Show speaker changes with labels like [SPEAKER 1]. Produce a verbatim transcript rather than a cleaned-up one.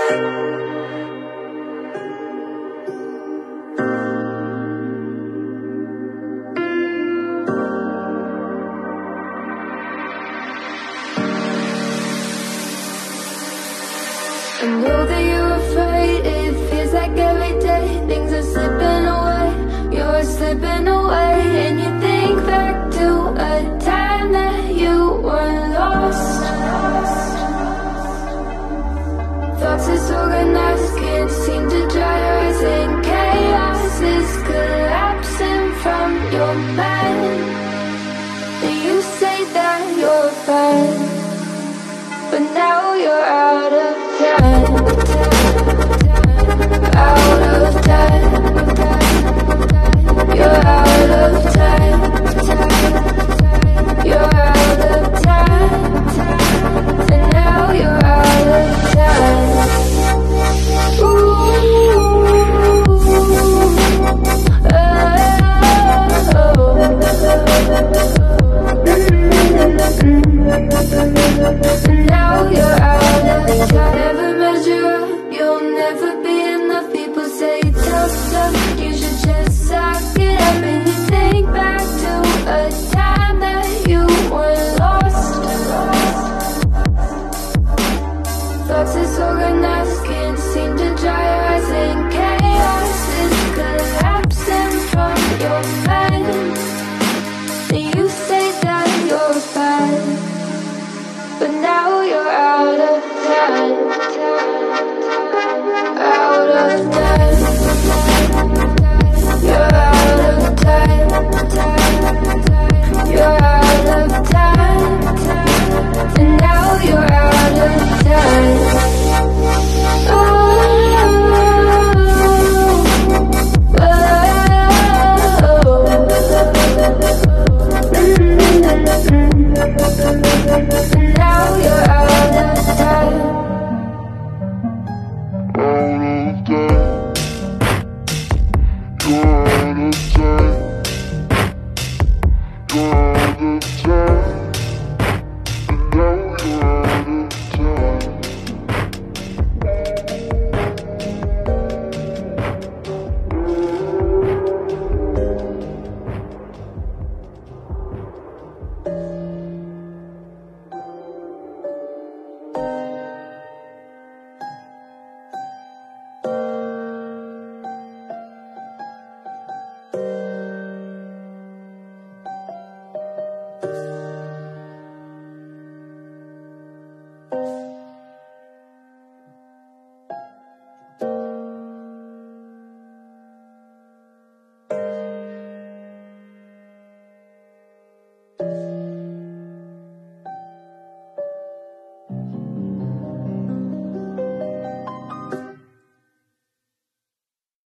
[SPEAKER 1] I know that you're afraid, it feels like every day things are slipping away, you're slipping away. And you think back to a time that you were lost. Thoughts disorganized, can't seem to dry your eyes, and chaos is collapsing from your mind. And you say that you're fine, but now you're out of time, out of time. You're out of time, you're out of time, and now you're out of time. Ooh, oh, and now you're out of time. Never measure up, you'll never be enough. People say tough stuff, you should just suck it up. And you think back to a time that you were lost. Thoughts disorganized, can't seem to dry your eyes, and chaos is collapsing from your mind. And you say that you're fine, but now you're out of time, out of time. You're out of time, you're out of time, and now you're out of time. Oh, oh, and now you're out of time.
[SPEAKER 2] you.